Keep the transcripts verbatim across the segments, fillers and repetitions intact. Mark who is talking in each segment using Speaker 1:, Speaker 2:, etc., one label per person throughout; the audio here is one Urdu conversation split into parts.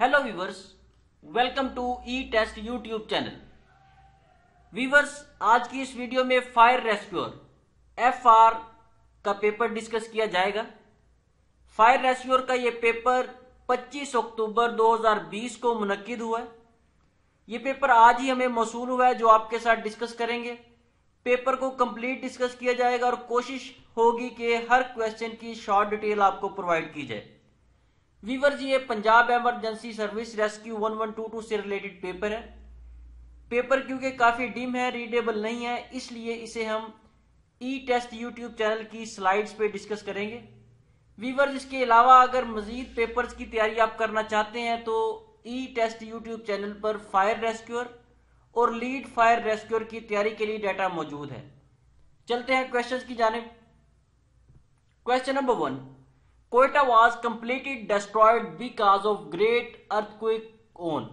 Speaker 1: Hello viewers, welcome to E test YouTube channel. Viewers, आज की इस वीडियो में फायर रेस्क्यूअर एफ आर का पेपर डिस्कस किया जाएगा। फायर रेस्क्यूअर का ये पेपर पच्चीस अक्टूबर दो हज़ार बीस को मुनक्किद हुआ है। ये पेपर आज ही हमें मौसूल हुआ है, जो आपके साथ डिस्कस करेंगे। पेपर को कंप्लीट डिस्कस किया जाएगा और कोशिश होगी कि हर क्वेश्चन की शॉर्ट डिटेल आपको प्रोवाइड की जाए। व्यूअर्स, ये पंजाब एमरजेंसी सर्विस रेस्क्यू ग्यारह सौ बाईस से रिलेटेड पेपर है। पेपर क्योंकि काफी डिम है, रीडेबल नहीं है, इसलिए इसे हम ई टेस्ट यूट्यूब चैनल की स्लाइड्स पे डिस्कस करेंगे। व्यूअर्स, इसके अलावा अगर मजीद पेपर्स की तैयारी आप करना चाहते हैं तो ई टेस्ट यूट्यूब चैनल पर फायर रेस्क्यूअर और लीड फायर रेस्क्यूअर की तैयारी के लिए डाटा मौजूद है। चलते हैं क्वेश्चंस की जानिब। Question number one, Quetta was completely destroyed because of great earthquake on।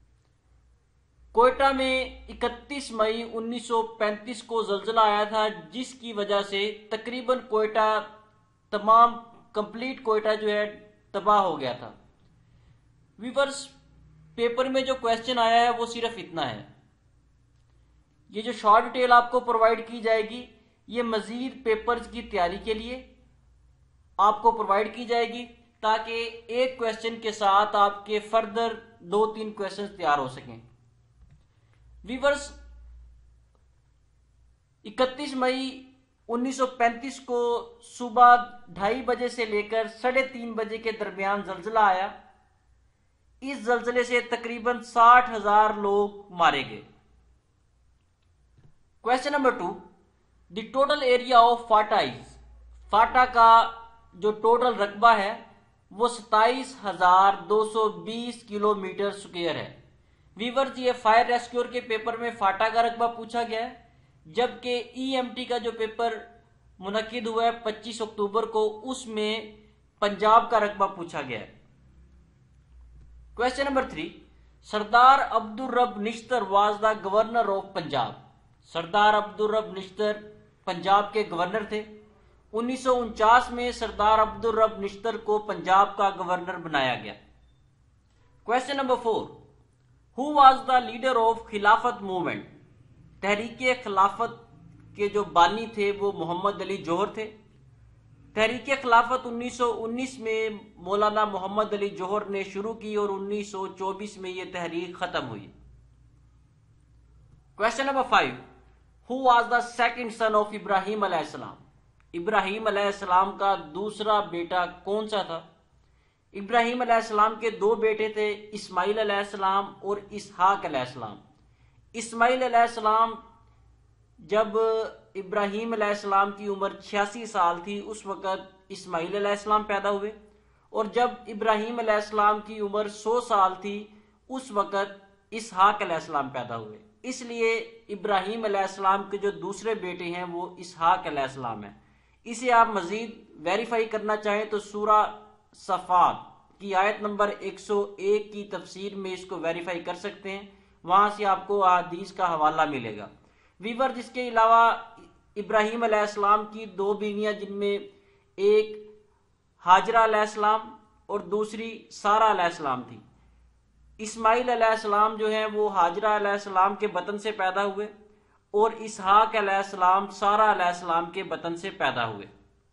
Speaker 1: Quetta में इकतीस मई उन्नीस सौ पैंतीस को जल्जला आया था, जिसकी वजह से तकरीबन कोयटा तमाम कंप्लीट कोयटा जो है तबाह हो गया था। व्यूअर्स, पेपर में जो क्वेश्चन आया है वो सिर्फ इतना है। ये जो शॉर्ट डिटेल आपको प्रोवाइड की जाएगी, ये मजीद पेपर्स की तैयारी के लिए आपको प्रोवाइड की जाएगी, ताकि एक क्वेश्चन के साथ आपके फर्दर दो तीन क्वेश्चन तैयार हो सकें। व्यूअर्स, इकतीस मई उन्नीस सौ पैंतीस को सुबह ढाई बजे से लेकर साढ़े तीन बजे के दरमियान जल्जला आया। इस जल्जले से तकरीबन साठ हजार लोग मारे गए। Question number two, the total area of FATA is. FATA का जो टोटल रकबा है वो सताइस हजार दो सौ बीस किलोमीटर स्क्वायर है। व्यूअर्स, ये फायर रेस्क्यूअर के पेपर में फाटा का रकबा पूछा गया है, जबकि ईएमटी का जो पेपर मुनक्किद हुआ है पच्चीस अक्टूबर को, उसमें पंजाब का रकबा पूछा गया है। Question number three, Sardar Abdul Rab Nishtar was the governor of Punjab. Sardar Abdul Rab Nishtar Punjab के गवर्नर थे। उन्नीस सौ उनचास में सरदार अब्दुल रब निश्तर को पंजाब का गवर्नर बनाया गया। Question number four, who was the leader of Khilafat movement. तहरीके खिलाफत के जो बानी थे वो मोहम्मद अली जौहर थे। तहरीके खिलाफत उन्नीस सौ उन्नीस में मौलाना मोहम्मद अली जौहर ने शुरू की और उन्नीस सौ चौबीस में यह तहरीक खत्म हुई। Question number five, who was the second son of Ibrahim अलैहिस्सलाम। इब्राहिम अलैहिस्सलाम का दूसरा बेटा कौन सा था। इब्राहिम अलैहिस्सलाम के दो बेटे थे, इस्माइल अलैहिस्सलाम और इसहाक अलैहिस्सलाम। इस्माइल अलैहिस्सलाम जब इब्राहिम अलैहिस्सलाम की उम्र छियासी साल थी, उस वक़्त इस्माइल अलैहिस्सलाम पैदा हुए, और जब इब्राहिम अलैहिस्सलाम की उम्र सौ साल थी, उस वक़्त इसहाक अलैहिस्सलाम पैदा हुए। इसलिए इब्राहिम अलैहिस्सलाम के जो दूसरे बेटे हैं वो इसहाक अलैहिस्सलाम है। इसे आप मजीद वेरीफाई करना चाहें तो सूरा सफात की आयत नंबर एक सौ एक की तफसीर में इसको वेरीफाई कर सकते हैं, वहां से आपको हदीस का हवाला मिलेगा। व्यूअर्स, इसके अलावा इब्राहिम अलैहिस्सलाम की दो बीवियां, जिनमें एक हाजरा अलैहिस्सलाम और दूसरी सारा अलैहिस्सलाम थी। इस्माइल अलैहिस्सलाम जो है वो हाजरा अलैहिस्सलाम के बतन से पैदा हुए और इसहाक अलैहिस्सलाम सारा अलैहिस्सलाम के बतन से पैदा हुए।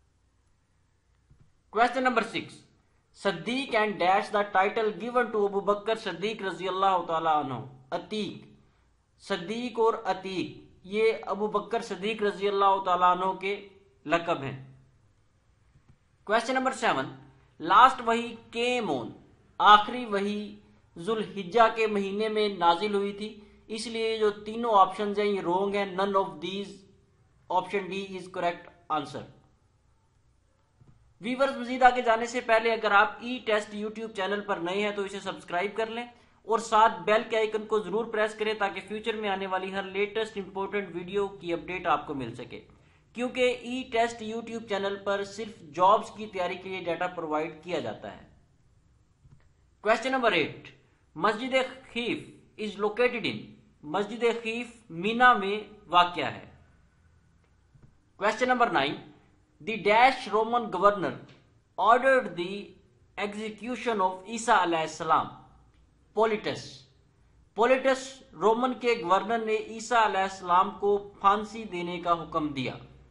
Speaker 1: Question number six, Siddiq and dash the title given to Abu Bakr Siddiq रजी अल्लाह तआला अन्हु। अतीक, सद्दीक और अतीक ये अबू बकर सद्दीक रजी अल्लाह तआला अन्हु के लकब हैं। क्वेश्चन नंबर सेवन, लास्ट वही केम ऑन। आखिरी वही जुल्हिज्जा के महीने में नाजिल हुई थी, इसलिए जो तीनों ऑप्शन हैं ये रोंग है। None of these, option D is correct answer. Viewers, मजीद आगे जाने से पहले अगर आप ई टेस्ट यूट्यूब चैनल पर नए हैं तो इसे सब्सक्राइब कर लें और साथ बेल के आइकन को जरूर प्रेस करें, ताकि फ्यूचर में आने वाली हर लेटेस्ट इंपॉर्टेंट वीडियो की अपडेट आपको मिल सके। क्योंकि ई टेस्ट यूट्यूब चैनल पर सिर्फ जॉब्स की तैयारी के लिए डाटा प्रोवाइड किया जाता है। क्वेश्चन नंबर एट, मस्जिद खीफ इज लोकेटेड इन। मस्जिद खीफ मीना में वाक़या है। Question number nine, the dash Roman governor ordered the execution of Isa अलैहिस्सलाम। پولیٹس پولیٹس رومن کے گورنر نے عیسیٰ علیہ السلام کو پھانسی دینے کا حکم دیا.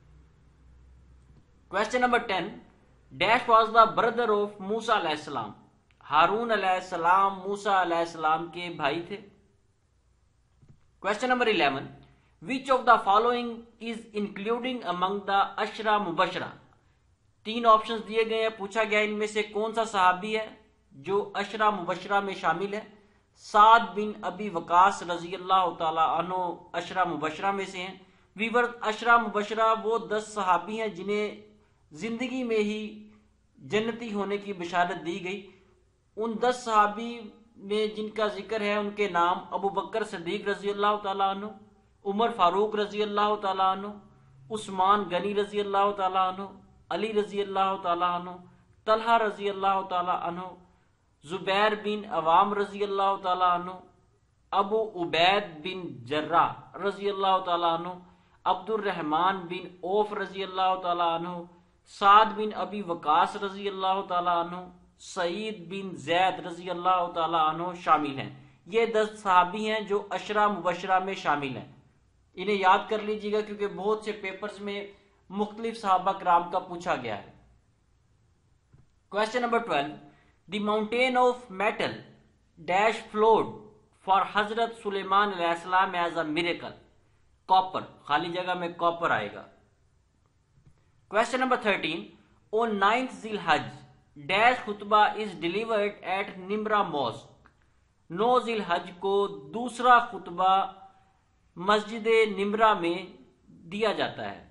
Speaker 1: Question number ten. Dash was the brother of Musa علیہ السلام. ہارون علیہ السلام موسیٰ علیہ السلام کے بھائی تھے. Question number eleven. Which of the following is including among the عشرہ مبشرہ. تین آپشنز دیے گئے ہیں، پوچھا گیا ان میں سے کون سا صحابی ہے جو عشرہ مبشرہ میں شامل ہے. سعد بن ابی وقاص رضی اللہ تعالی عنہ عشرہ مبشرہ میں سے ہیں. ویور عشرہ مبشرہ وہ دس صحابی ہیں جنہیں زندگی میں ہی جنتی ہونے کی بشارت دی گئی. ان دس صحابی میں جن کا ذکر ہے ان کے نام ابو بکر صدیق رضی اللہ تعالیٰ عنہ، عمر فاروق رضی اللہ تعالیٰ عنہ، عثمان غنی رضی اللہ تعالیٰ عنہ، علی رضی اللہ تعالیٰ عنہ، طلحہ رضی اللہ تعالیٰ عنہ، زبیر بن عوام رضی اللہ تعالیٰ عنہ، ابو عبید بن جراح رضی اللہ تعالیٰ عنہ، عبد الرحمن بن عوف رضی اللہ تعالیٰ عنہ، سعد بن ابی وقاص رضی اللہ تعالیٰ عنہ، سعید بن زید رضی اللہ تعالیٰ عنہ شامل ہیں. یہ دس صحابی ہیں جو عشرہ مبشرہ میں شامل ہیں. انہیں یاد کر لیجیے گا کیونکہ بہت سے پیپرز میں مختلف صحابہ کرام کا پوچھا گیا ہے. Question number twelve. The mountain of metal dash flowed for Hazrat Sulaiman علیہ السلام ایز اے میریکل. کاپر، خالی جگہ میں کاپر آئے گا. Question number thirteen. on ninth ذی الحج ڈیش خطبہ is delivered at Namira mosque. نو ذی الحج کو دوسرا خطبہ مسجد نمرا میں دیا جاتا ہے.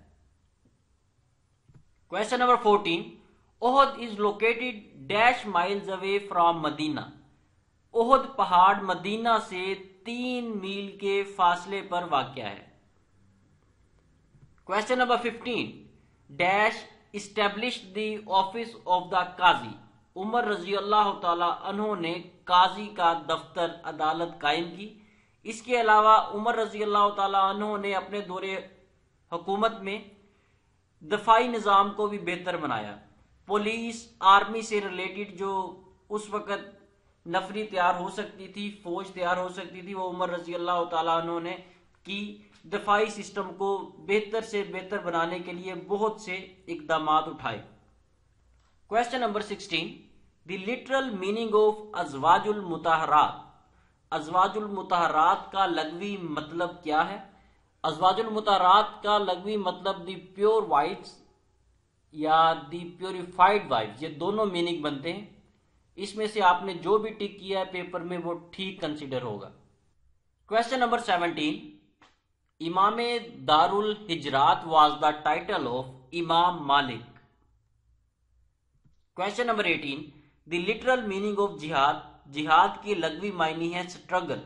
Speaker 1: Question number fourteen. Uhud is located dash miles away from Medina. Uhud پہاڑ مدینہ سے تین میل کے فاصلے پر واقع ہے. Question number fifteen. Dash established the office of the qazi. Umar رضی اللہ تعالی عنہ نے قاضی کا دفتر عدالت قائم کی. اس کے علاوہ عمر رضی اللہ تعالی عنہ نے اپنے دور حکومت میں دفاعی نظام کو بھی بہتر بنایا. پولیس آرمی سے ریلیٹڈ جو اس وقت نفری تیار ہو سکتی تھی، فوج تیار ہو سکتی تھی، وہ عمر رضی اللہ تعالیٰ عنہ نے کی. دفاعی سسٹم کو بہتر سے بہتر بنانے کے لیے بہت سے اقدامات اٹھائے. Question number sixteen. The literal meaning of ازواج المطہرات. ازواج المطہرات کا لغوی مطلب کیا ہے؟ ازواج المطہرات کا لغوی مطلب دی پیور وائفز یا دی پیوریفائڈ وائفز، یہ دونوں میننگ بنتے ہیں. اس میں سے آپ نے جو بھی ٹک کیا ہے پیپر میں وہ ٹھیک کنسیڈر ہوگا. Question number seventeen. امام دار الحجرات واز دا ٹائٹل آف امام Malik. Question number eighteen. The literal meaning of جہاد. جہاد کی لغوی معنی ہے struggle.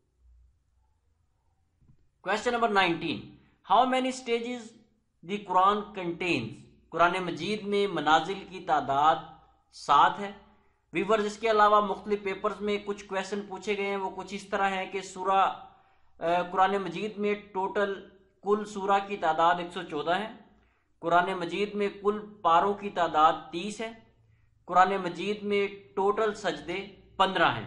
Speaker 1: Question number nineteen. How many stages the Quran contains. Quran مجید میں منازل کی تعداد سات ہے. ویورز اس کے علاوہ مختلف پیپرز میں کچھ کویشچن پوچھے گئے ہیں، وہ کچھ اس طرح ہیں کہ سورہ قرآن مجید میں ٹوٹل کل سورہ کی تعداد ایک سو چودہ ہے. قرآن مجید میں کل پاروں کی تعداد تیس ہے. قرآن مجید میں ٹوٹل سجدے پندرہ ہیں.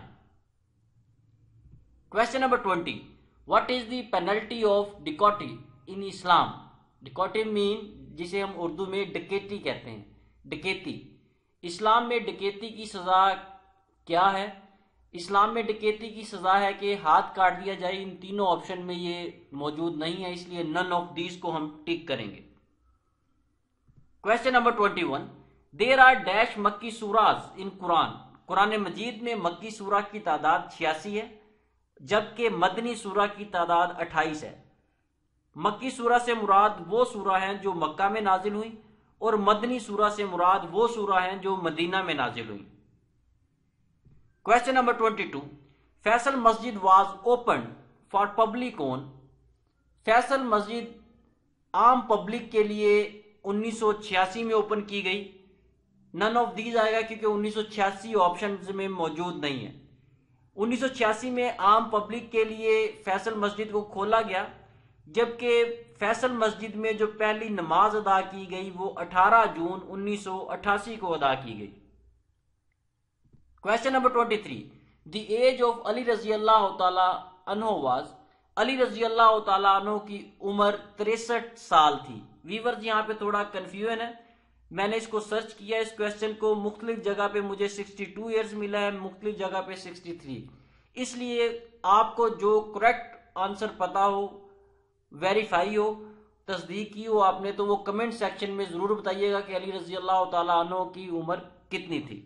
Speaker 1: Question number twenty. What is the penalty of dacoity in Islam. Dacoity مین جسے ہم اردو میں ڈکیتی کہتے ہیں، ڈکیتی. اسلام میں ڈکیتی کی سزا کیا ہے؟ اسلام میں ڈکیتی کی سزا ہے کہ ہاتھ کاٹ دیا جائے. ان تینوں آپشن میں یہ موجود نہیں ہے، اس لیے نن آف دیز کو ہم ٹک کریں گے. Question number twenty one. There are dash مکی سوراز ان قرآن. قرآن مجید میں مکی سورہ کی تعداد چھیاسی ہے جبکہ مدنی سورہ کی تعداد اٹھائیس ہے. مکی سورہ سے مراد وہ سورہ ہیں جو مکہ میں نازل ہوئی اور مدنی سورہ سے مراد وہ سورہ ہیں جو مدینہ میں نازل ہوئی. Question number twenty two. Faisal Masjid was opened for public on. Faisal Masjid عام پبلک کے لیے انیس سو چھیاسی میں اوپن کی گئی. نن آف دیز آئے گا کیونکہ انیس سو چھیاسی آپشنز میں موجود نہیں ہے. انیس سو چھیاسی میں عام پبلک کے لیے فیصل مسجد کو کھولا گیا جبکہ فیصل مسجد میں جو پہلی نماز ادا کی گئی وہ اٹھارہ جون انیس سو اٹھاسی کو ادا کی گئی. Question number twenty three. The age of Ali رضی اللہ تعالی عنہ واز، علی رضی اللہ تعالیٰ عنہ کی عمر تریسٹھ سال تھی. ویورز یہاں پہ تھوڑا کنفیوژن ہے، میں نے اس کو سرچ کیا اس کویسچن کو، مختلف جگہ پہ مجھے سکسٹی ٹو ایئرز ملا ہے، مختلف جگہ پہ سکسٹی تھری. اس لیے آپ کو جو کریکٹ آنسر پتا ہو، ویریفائی ہو، تصدیق کی ہو آپ نے، تو وہ کمنٹ سیکشن میں ضرور بتائیے گا کہ علی رضی اللہ تعالیٰ عنہ کی عمر کتنی تھی.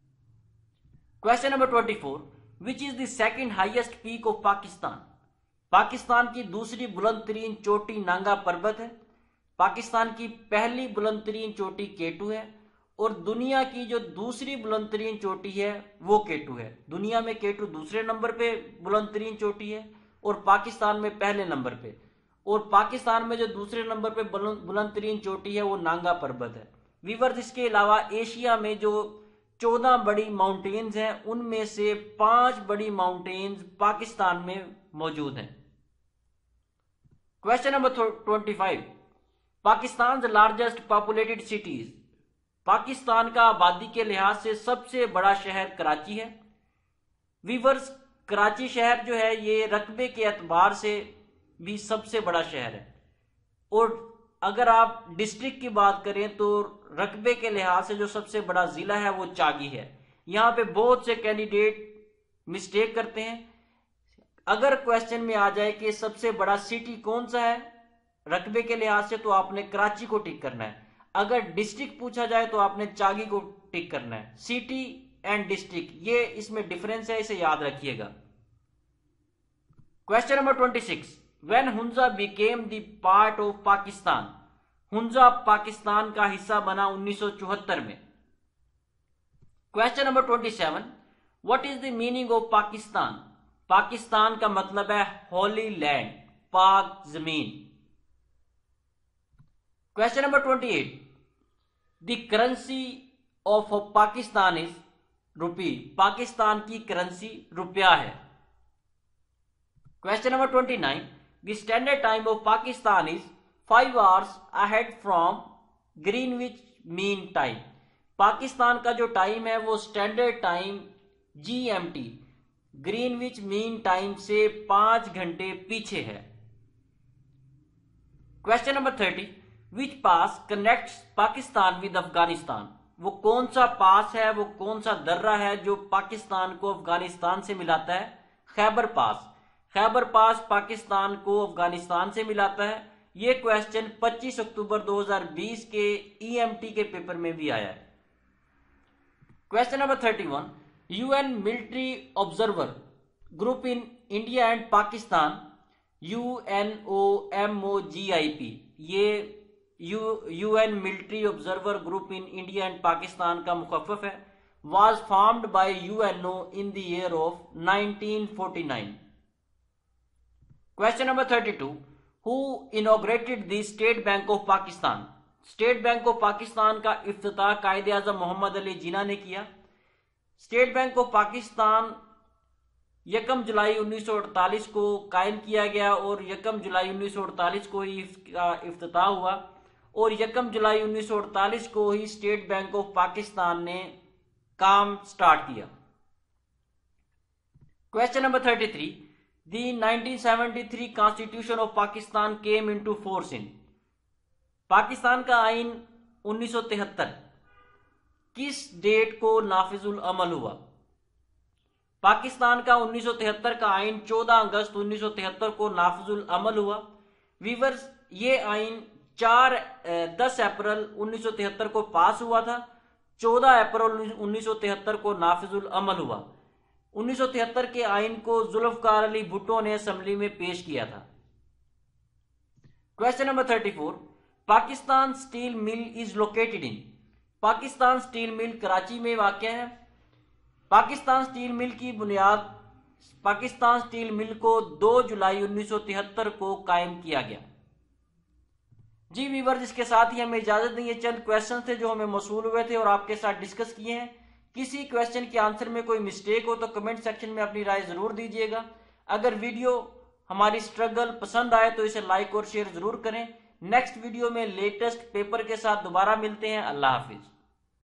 Speaker 1: Question number twenty four, which is the second highest peak of Pakistan? Pakistan کی دوسری بلند ترین چوٹی نانگا پربت ہے، پاکستان کی پہلی بلند ترین چوٹی کیٹو ہے، اور دنیا کی جو دوسری بلند ترین چوٹی ہے وہ کیٹو ہے. دنیا میں کیٹو دوسرے نمبر پہ بلند ترین چوٹی ہے اور پاکستان میں پہلے نمبر پہ، اور پاکستان میں جو دوسرے نمبر پہ بلند ترین چوٹی ہے وہ نانگا پربت ہے. ویورز اس کے علاوہ ایشیا میں جو چودہ بڑی ماؤنٹینز ہیں ان میں سے پانچ بڑی ماؤنٹینز پاکستان میں موجود ہیں. Question number twenty five, Pakistan largest populated cities. Pakistan کا آبادی کے لحاظ سے سب سے بڑا شہر کراچی ہے. ویورز کراچی شہر جو ہے یہ رقبے کے اعتبار سے بھی سب سے بڑا شہر ہے، اور اگر آپ ڈسٹرکٹ کی بات کریں تو رقبے کے لحاظ سے جو سب سے بڑا ضلع ہے وہ چاگی ہے. یہاں پہ بہت سے کینڈیڈیٹ مسٹیک کرتے ہیں. اگر کویسچن میں آ جائے کہ سب سے بڑا سٹی کون سا ہے رقبے کے لحاظ سے تو آپ نے کراچی کو ٹک کرنا ہے. اگر ڈسٹرکٹ پوچھا جائے تو آپ نے چاگی کو ٹک کرنا ہے. سٹی اینڈ ڈسٹرکٹ یہ اس میں ڈیفرنس ہے، اسے یاد رکھیے گا. Question number twenty six, when Hunza became the part of Pakistan. Hunza Pakistan کا حصہ بنا انیس سو چوہتر میں. Question number twenty seven, what is the meaning of Pakistan? Pakistan کا مطلب ہے ہولی لینڈ، پاک زمین. Question number twenty eight, the currency of Pakistan is rupee. Pakistan کی کرنسی روپیہ ہے. Question number twenty nine, the standard time of Pakistan is five hours ahead from Greenwich mean time. Pakistan کا جو ٹائم ہے وہ standard time G M T Greenwich mean time سے پانچ گھنٹے پیچھے ہے. Question number thirty, which pass connects Pakistan with Afghanistan. وہ کون سا پاس ہے، وہ کون سا درہ ہے جو پاکستان کو افغانستان سے ملاتا ہے؟ خیبر پاس. خیبر پاس پاکستان کو افغانستان سے ملاتا ہے. یہ کویسچن پچیس اکتوبر دو ہزار بیس کے ای ایم ٹی کے پیپر میں بھی آیا ہے. Question number thirty one, you N military observer group in India and Pakistan, you N O M O جی آئی پی. یہ you N military observer group in India and Pakistan کا مخفف ہے. Was formed by you N O in the year of nineteen forty nine. Question number thirty two, who انوگریٹڈ the state bank of Pakistan. State bank of Pakistan کا افتتاح قائد اعظم محمد علی جناح نے کیا. اسٹیٹ بینک آف پاکستان یکم جولائی انیس سو اڑتالیس کو قائم کیا گیا اور یکم جولائی انیس سو اڑتالیس کو ہی افتتاح ہوا، اور یکم جولائی انیس سو اڑتالیس کو ہی اسٹیٹ بینک آف پاکستان نے کام سٹارٹ کیا. Question number thirty three, the nineteen seventy three constitution of Pakistan came into force in. Pakistan کا آئین انیس سو تہتر کس ڈیٹ کو نافذ العمل ہوا؟ پاکستان کا انیس سو تہتر کا آئین چودہ اگست انیس سو تہتر کو نافذ العمل ہوا. ویورز یہ آئین چار دس اپریل انیس سو تہتر کو پاس ہوا تھا، چودہ اپریل انیس سو تہتر کو نافذ العمل ہوا. انیس سو تہتر کے آئین کو ذوالفقار علی بھٹو نے اسمبلی میں پیش کیا تھا. Question number thirty four, Pakistan steel mill is located in. Pakistan steel mill Karachi میں واقع ہے. پاکستان اسٹیل مل کی بنیاد پاکستان اسٹیل مل کو دو جولائی انیس سو تہتر کو قائم کیا گیا. جی ویورز، اس کے ساتھ ہی ہمیں اجازت دیں. یہ چند کویسچن تھے جو ہمیں موصول ہوئے تھے اور آپ کے ساتھ ڈسکس کیے ہیں. کسی کویسچن کے آنسر میں کوئی مسٹیک ہو تو کمنٹ سیکشن میں اپنی رائے ضرور دیجیے گا. اگر ویڈیو ہماری سٹرگل پسند آئے تو اسے لائک اور شیئر ضرور کریں. نیکسٹ ویڈیو میں لیٹسٹ پیپر کے ساتھ دوبارہ ملتے ہیں. اللہ حافظ.